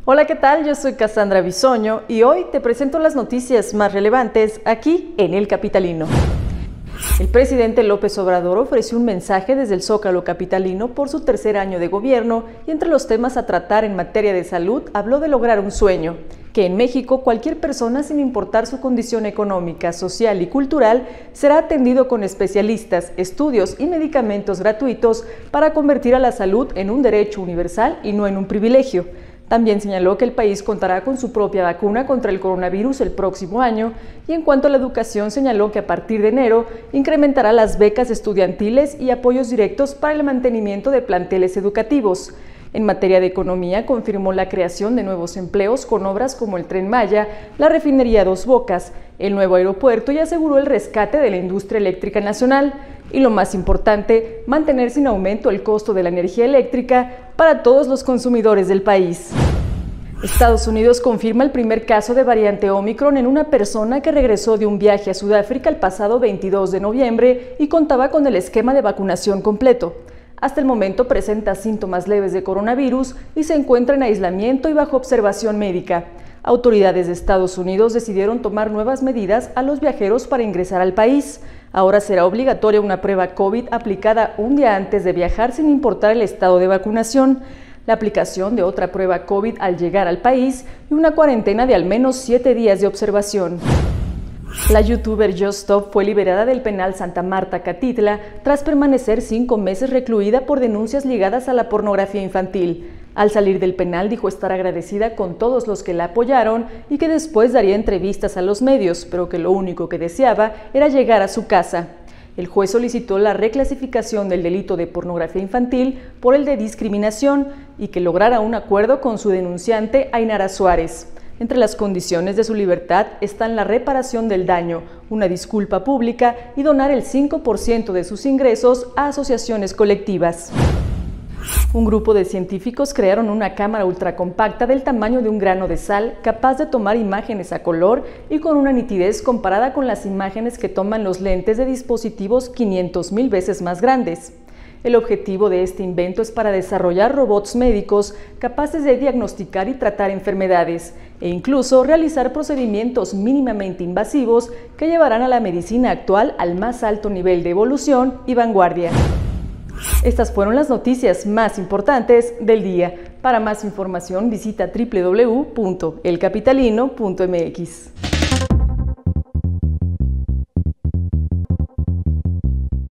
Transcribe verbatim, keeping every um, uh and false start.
Hola, ¿qué tal? Yo soy Cassandra Bisoño y hoy te presento las noticias más relevantes aquí en El Capitalino. El presidente López Obrador ofreció un mensaje desde el Zócalo capitalino por su tercer año de gobierno y entre los temas a tratar en materia de salud habló de lograr un sueño, que en México cualquier persona sin importar su condición económica, social y cultural será atendido con especialistas, estudios y medicamentos gratuitos para convertir a la salud en un derecho universal y no en un privilegio. También señaló que el país contará con su propia vacuna contra el coronavirus el próximo año y en cuanto a la educación señaló que a partir de enero incrementará las becas estudiantiles y apoyos directos para el mantenimiento de planteles educativos. En materia de economía, confirmó la creación de nuevos empleos con obras como el Tren Maya, la refinería Dos Bocas, el nuevo aeropuerto y aseguró el rescate de la industria eléctrica nacional. Y lo más importante, mantener sin aumento el costo de la energía eléctrica para todos los consumidores del país. Estados Unidos confirma el primer caso de variante Omicron en una persona que regresó de un viaje a Sudáfrica el pasado veintidós de noviembre y contaba con el esquema de vacunación completo. Hasta el momento presenta síntomas leves de coronavirus y se encuentra en aislamiento y bajo observación médica. Autoridades de Estados Unidos decidieron tomar nuevas medidas a los viajeros para ingresar al país. Ahora será obligatoria una prueba COVID aplicada un día antes de viajar sin importar el estado de vacunación, la aplicación de otra prueba COVID al llegar al país y una cuarentena de al menos siete días de observación. La youtuber Just Stop fue liberada del penal Santa Marta Catitla tras permanecer cinco meses recluida por denuncias ligadas a la pornografía infantil. Al salir del penal dijo estar agradecida con todos los que la apoyaron y que después daría entrevistas a los medios, pero que lo único que deseaba era llegar a su casa. El juez solicitó la reclasificación del delito de pornografía infantil por el de discriminación y que lograra un acuerdo con su denunciante Ainara Suárez. Entre las condiciones de su libertad están la reparación del daño, una disculpa pública y donar el cinco por ciento de sus ingresos a asociaciones colectivas. Un grupo de científicos crearon una cámara ultracompacta del tamaño de un grano de sal, capaz de tomar imágenes a color y con una nitidez comparada con las imágenes que toman los lentes de dispositivos quinientas mil veces más grandes. El objetivo de este invento es para desarrollar robots médicos capaces de diagnosticar y tratar enfermedades e incluso realizar procedimientos mínimamente invasivos que llevarán a la medicina actual al más alto nivel de evolución y vanguardia. Estas fueron las noticias más importantes del día. Para más información visita doble u doble u doble u punto el capitalino punto m x.